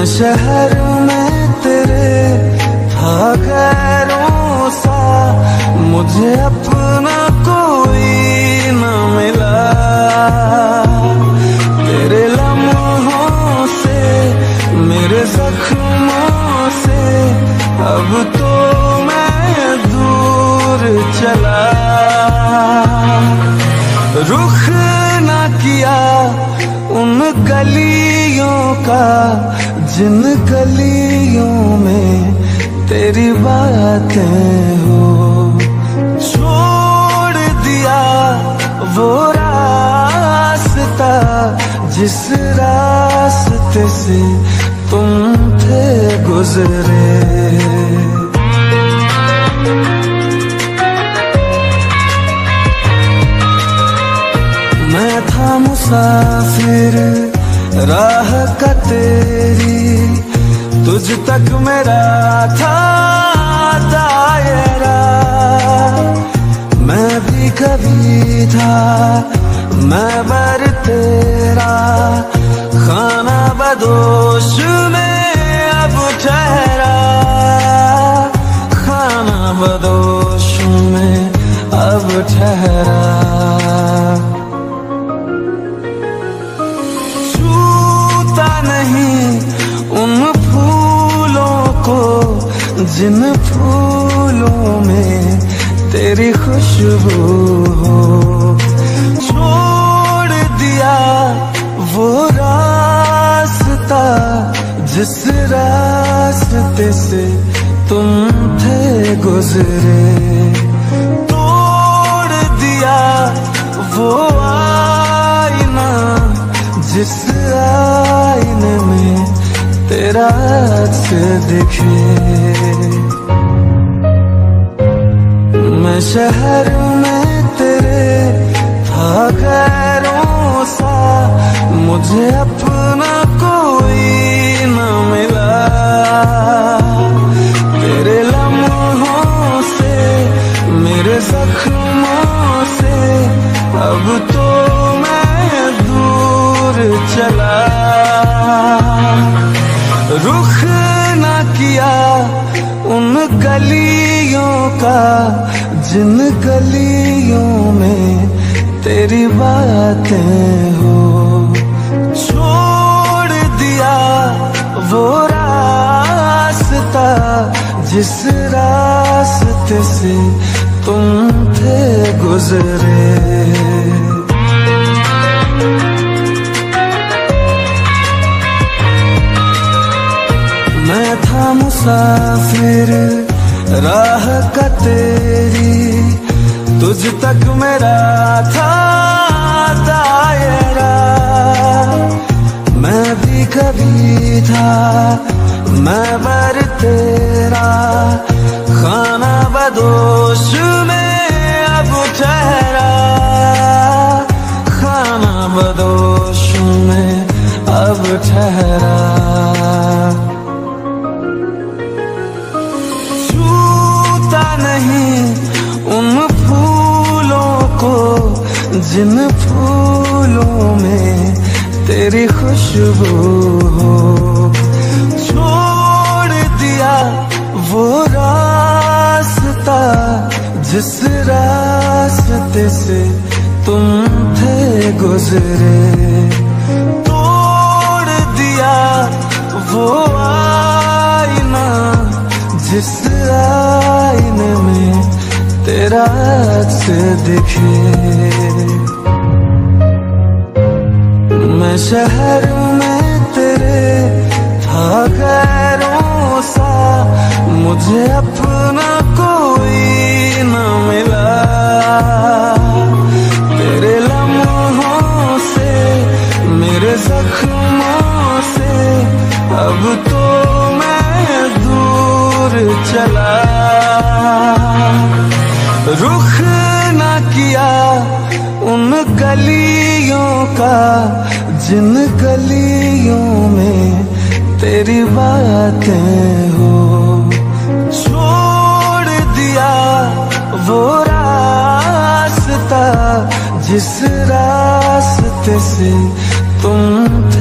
शहर में तेरे था गैरों सा, मुझे अपना कोई न मिला। तेरे लम्हों से, मेरे जख्मों से अब तो मैं दूर चला। रुख न किया उन गलियों का जिन गलियों में तेरी बातें हो। छोड़ दिया वो रास्ता जिस रास्ते से तुम थे गुजरे। मैं था मुसाफिर राह का तेरी, तुझ तक मेरा था दायरा। मैं भी कभी था मैं बर तेरा, खाना बदोश में अब ठहरा। खाना बदोश में अब ठहरा। नहीं उन फूलों को जिन फूलों में तेरी खुशबू हो। छोड़ दिया वो रास्ता जिस रास्ते से तुम थे गुजरे। तोड़ दिया वो आईना जिस आईने में तेरा अक्स दिखे। मैं शहर में तेरे था गैरों सा, मुझे अपना कोई न मिला। तेरे लम्हों से, मेरे जख्मों से अब तो मैं दूर चला। रुख न किया उन गलियों का जिन गलियों में तेरी बातें हो। छोड़ दिया वो रास्ता जिस रास्ते से तुम थे गुजरे। मैं था मुसाफिर राह का तेरी, तुझ तक मेरा था दायरा। मैं भी कभी था मैं बर तेरा, खाना बदोश में अब ठहरा। खाना बदोश में अब ठहरा। नहीं उन फूलों को जिन फूलों में तेरी खुशबू हो। छोड़ दिया वो रास्ता जिस रास्ते से तुम थे गुजरे। तोड़ दिया वो आईना जिस आईने में तेरा अक्स दिखे। मैं शहर में तेरे था गैरों सा, मुझे अपना कोई न मिला। तेरे लम्हों से, मेरे जख्मों से अब तो मैं दूर चला। रुख न किया उन गलियों का जिन गलियों में तेरी बातें हो। छोड़ दिया वो रास्ता जिस रास्ते से तुम